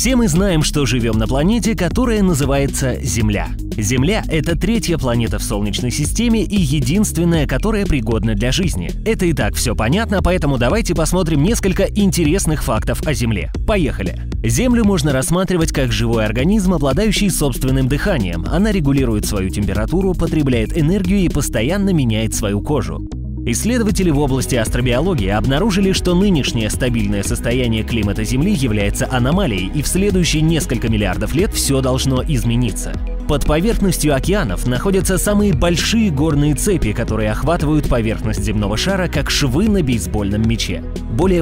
Все мы знаем, что живем на планете, которая называется Земля. Земля — это третья планета в Солнечной системе и единственная, которая пригодна для жизни. Это и так все понятно, поэтому давайте посмотрим несколько интересных фактов о Земле. Поехали! Землю можно рассматривать как живой организм, обладающий собственным дыханием. Она регулирует свою температуру, потребляет энергию и постоянно меняет свою кожу. Исследователи в области астробиологии обнаружили, что нынешнее стабильное состояние климата Земли является аномалией, и в следующие несколько миллиардов лет все должно измениться. Под поверхностью океанов находятся самые большие горные цепи, которые охватывают поверхность земного шара как швы на бейсбольном мяче. Более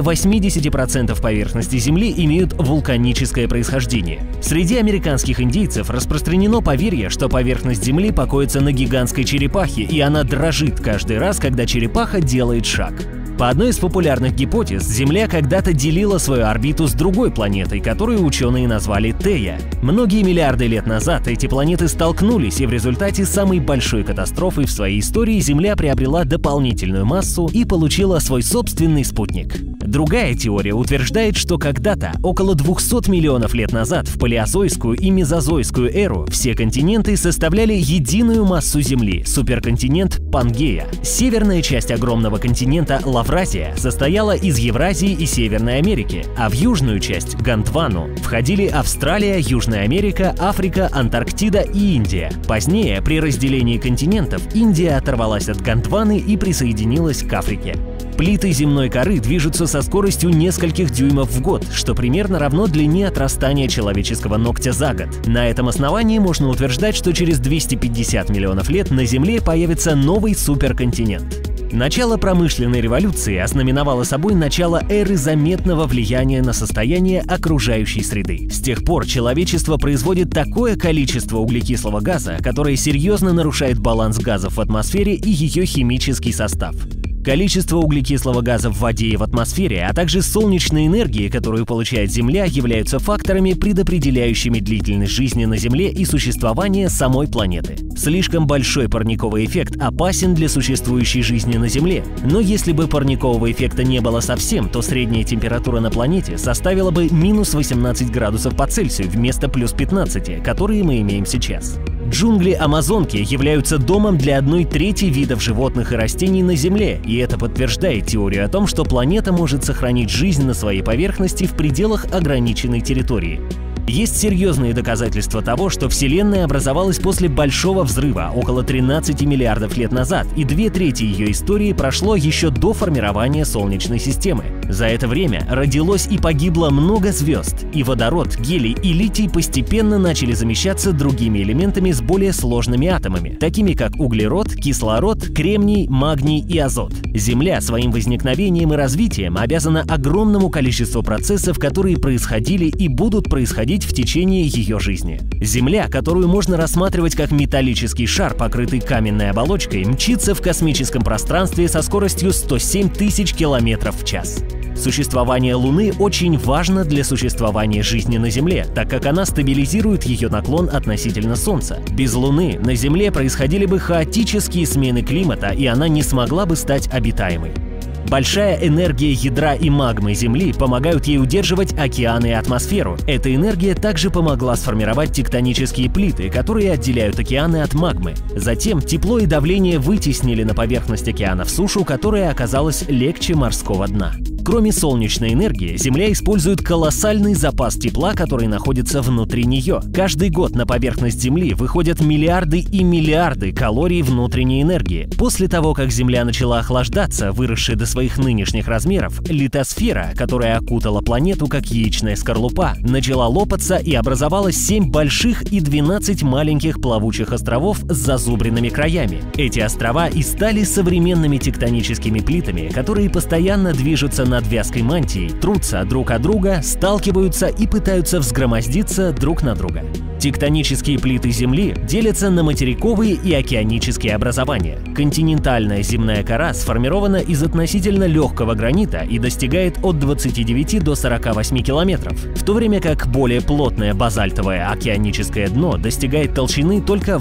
80% поверхности Земли имеют вулканическое происхождение. Среди американских индейцев распространено поверье, что поверхность Земли покоится на гигантской черепахе, и она дрожит каждый раз, когда черепаха делает шаг. По одной из популярных гипотез, Земля когда-то делила свою орбиту с другой планетой, которую ученые назвали Тея. Многие миллиарды лет назад эти планеты столкнулись, и в результате самой большой катастрофы в своей истории Земля приобрела дополнительную массу и получила свой собственный спутник. Другая теория утверждает, что когда-то, около 200 миллионов лет назад, в палеозойскую и мезозойскую эру, все континенты составляли единую массу Земли – суперконтинент Пангея. Северная часть огромного континента Лавразия состояла из Евразии и Северной Америки, а в южную часть, Гондвану, входили Австралия, Южная Америка, Африка, Антарктида и Индия. Позднее, при разделении континентов, Индия оторвалась от Гондваны и присоединилась к Африке. Плиты земной коры движутся со скоростью нескольких дюймов в год, что примерно равно длине отрастания человеческого ногтя за год. На этом основании можно утверждать, что через 250 миллионов лет на Земле появится новый суперконтинент. Начало промышленной революции ознаменовало собой начало эры заметного влияния на состояние окружающей среды. С тех пор человечество производит такое количество углекислого газа, которое серьезно нарушает баланс газов в атмосфере и ее химический состав. Количество углекислого газа в воде и в атмосфере, а также солнечной энергии, которую получает Земля, являются факторами, предопределяющими длительность жизни на Земле и существование самой планеты. Слишком большой парниковый эффект опасен для существующей жизни на Земле, но если бы парникового эффекта не было совсем, то средняя температура на планете составила бы минус 18 градусов по Цельсию вместо плюс 15, которые мы имеем сейчас. Джунгли Амазонки являются домом для 1/3 видов животных и растений на Земле, и это подтверждает теорию о том, что планета может сохранить жизнь на своей поверхности в пределах ограниченной территории. Есть серьезные доказательства того, что Вселенная образовалась после Большого взрыва около 13 миллиардов лет назад, и 2/3 ее истории прошло еще до формирования Солнечной системы. За это время родилось и погибло много звезд, и водород, гелий и литий постепенно начали замещаться другими элементами с более сложными атомами, такими как углерод, кислород, кремний, магний и азот. Земля своим возникновением и развитием обязана огромному количеству процессов, которые происходили и будут происходить в течение ее жизни. Земля, которую можно рассматривать как металлический шар, покрытый каменной оболочкой, мчится в космическом пространстве со скоростью 107 тысяч километров в час. Существование Луны очень важно для существования жизни на Земле, так как она стабилизирует ее наклон относительно Солнца. Без Луны на Земле происходили бы хаотические смены климата, и она не смогла бы стать обитаемой. Большая энергия ядра и магмы Земли помогают ей удерживать океаны и атмосферу. Эта энергия также помогла сформировать тектонические плиты, которые отделяют океаны от магмы. Затем тепло и давление вытеснили на поверхность океанов сушу, которая оказалась легче морского дна. Кроме солнечной энергии, Земля использует колоссальный запас тепла, который находится внутри нее. Каждый год на поверхность Земли выходят миллиарды и миллиарды калорий внутренней энергии. После того, как Земля начала охлаждаться, выросшая до своих нынешних размеров, литосфера, которая окутала планету как яичная скорлупа, начала лопаться и образовалось 7 больших и 12 маленьких плавучих островов с зазубренными краями. Эти острова и стали современными тектоническими плитами, которые постоянно движутся над вязкой мантией, трутся друг от друга, сталкиваются и пытаются взгромоздиться друг на друга. Тектонические плиты Земли делятся на материковые и океанические образования. Континентальная земная кора сформирована из относительно легкого гранита и достигает от 29 до 48 километров, в то время как более плотное базальтовое океаническое дно достигает толщины только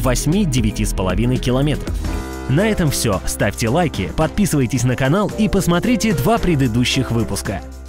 8–9,5 километров. На этом все. Ставьте лайки, подписывайтесь на канал и посмотрите 2 предыдущих выпуска.